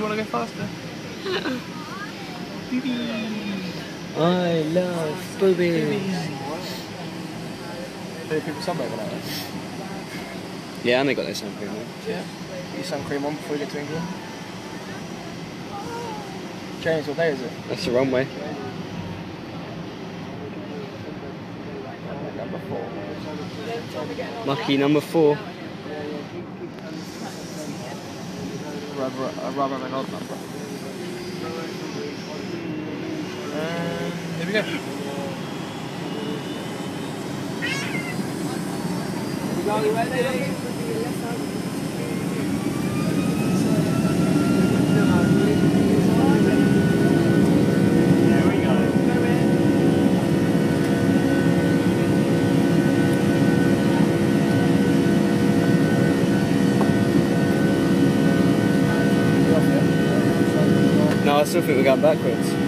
want to go faster? I love boobies. Do people sunbathe on that? Yeah, and they got their sun cream on. Yeah. Put your sun cream on before you get to England. James, what day is it? That's the runway. Number 4. Lucky number 4. Rather than an odd number. Here we go. You ready? No, I still think we're going backwards.